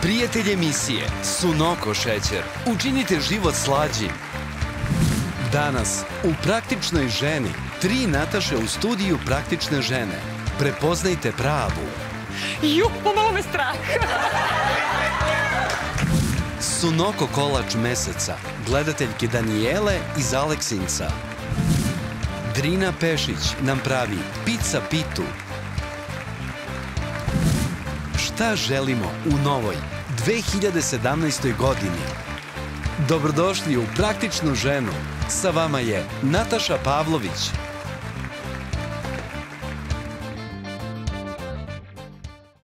Prijatelj emisije Sunoko šećer. Učinite život slađim. Danas u Praktičnoj ženi 3 Nataše u studiju Praktične žene. Prepoznajte pravu. Pomalo me strah. Sunoko kolač meseca. Gledateljke Danijele iz Aleksinca. Drina Pešić nam pravi pizza pitu. Šta želimo u novoj 2017. godini? Dobrodošli u Praktičnu ženu. Sa vama je Nataša Pavlović.